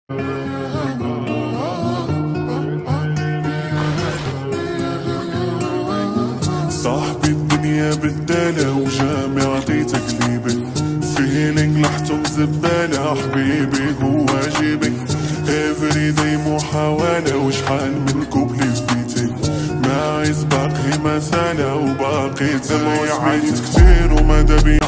صاحبي الدنيا بدالة وجامع عطيتك ليبي، فيلينج لحتم زبالة حبيبي هو جيبي. افريداي محاولة وشحال من كوبلي في بيتي، معز باقي مسالة وباقي دموع عيت كتير وماذا بيا.